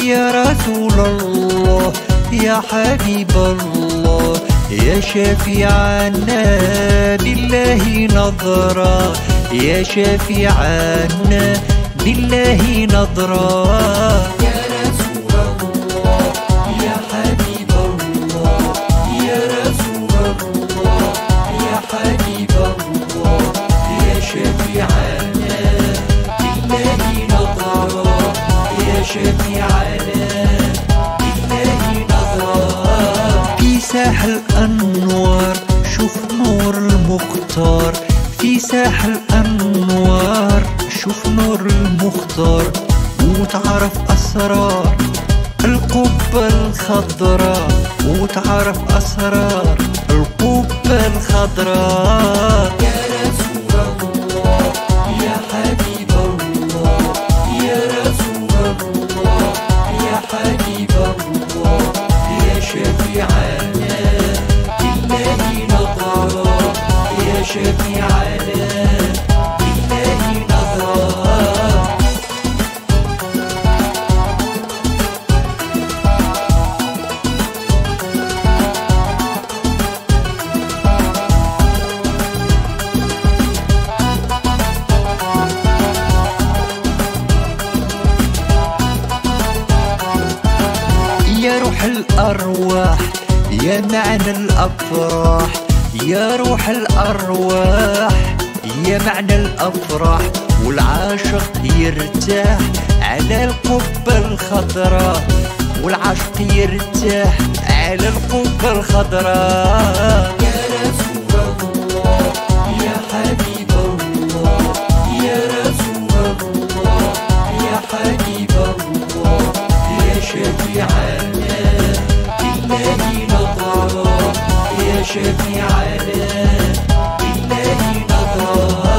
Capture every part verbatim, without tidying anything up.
يا رسول الله يا حبيب الله يا شفيعنا بالله نظرة يا شفيعنا بالله نظرة يا رسول الله يا حبيب الله يا رسول الله يا حبيب الله يا شفيعنا بالله نظرة يا شفيعنا بالله نظرة في ساحل الأنوار شوف نور المختار في ساحل الأنوار شوف نور المختار وتعرف أسرار القبة الخضراء وتعرف أسرار القبة الخضراء يا رسول الله يا حبيب الله يا رسول الله يا حبيب الله يا شفيعنا بالله نظرة يا شفيعنا بالله نظرة يا روح الأرواح يا معنى الأفراح يا روح الأرواح يا معنى الأفراح والعاشق يرتاح على القبة الخضراء والعاشق يرتاح على القبة الخضراء يا رسول الله يا حبيب الله يا رسول الله يا حبيب الله يا شفيعنا بالله نظرة يا شفيعنا بالله نظرة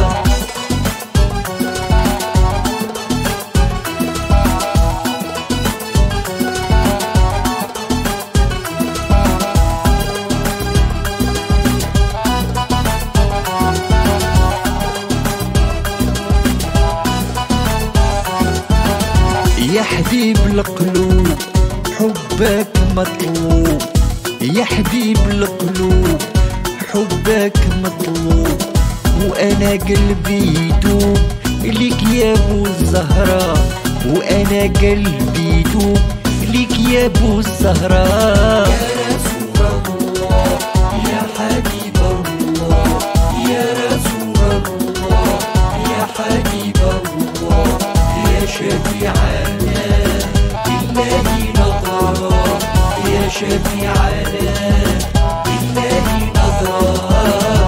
يا حبيب القلوب حبك مطلوب يا حبيب القلوب حبك مطلوب وانا قلبي يدوب ليك يا ابو الزهراء وانا قلبي يدوب ليك يا ابو الزهراء يا رسول الله يا حبيب الله يا رسول الله يا حبيب الله يا شفيعنا بالله نظرة يا شفيعنا بالله نظرة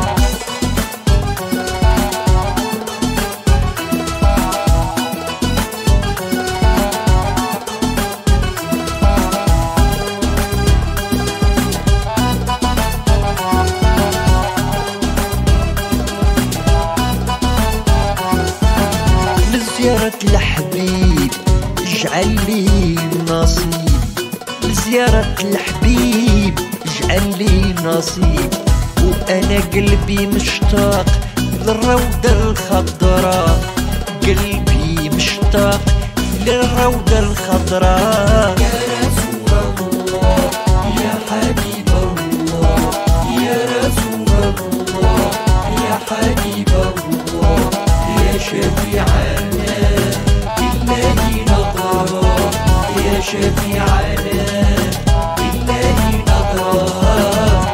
لزيارة الحبيب اجعل لي نصيب لزيارة الحبيب اجعل لي نصيب وانا قلبي مشتاق للروضة الخضراء قلبي مشتاق للروضة الخضراء يا رسول الله يا حبيب الله يا رسول الله يا حبيب الله يا شفيعنا بالله نظرة يا شفيعنا بالله نظرة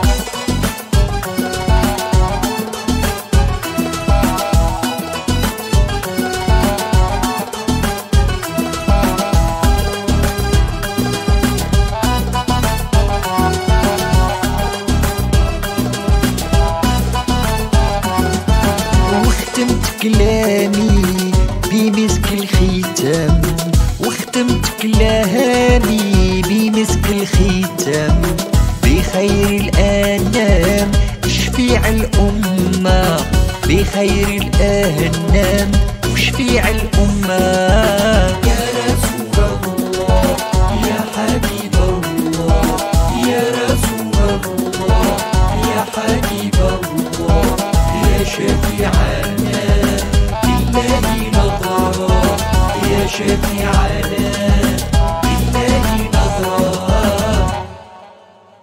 واختمت كلامي بمسك الختام واختمت كلامي بمسك الختام بخير الأنام شفيع الأمة بخير الأنام وشفيع الأمة.